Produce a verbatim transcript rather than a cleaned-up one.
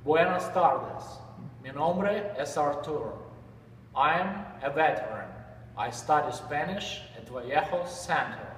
Buenas tardes. Mi nombre es Arturo. I am a veteran. I study Spanish at Vallejo Center.